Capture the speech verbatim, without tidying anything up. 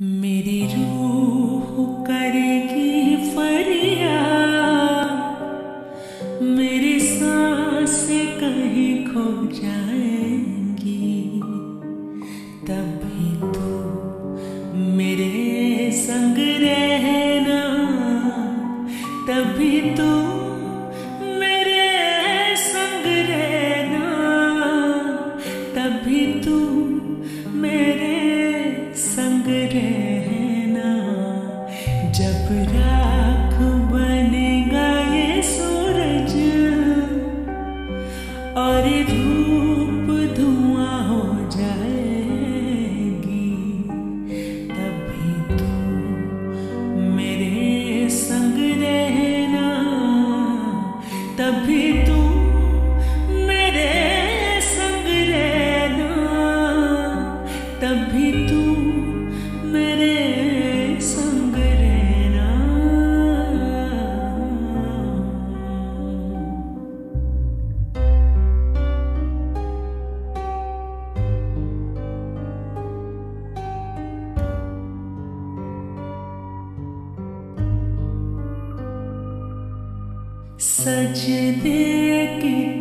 मेरी रूह करेगी फरियाद, मेरी सांसें कहीं खो जाएंगी। तभी तो मेरे संग रहना, तभी तो मेरे संग रहना, तभी तो मेरे संग रहना। जब राख बनेगा ये सूरज और धूप धुआं हो जाएगी, तभी तो मेरे संग रहना, तभी तो मेरे संग रहना, तभी तो मेरे संग रहना। सजदे की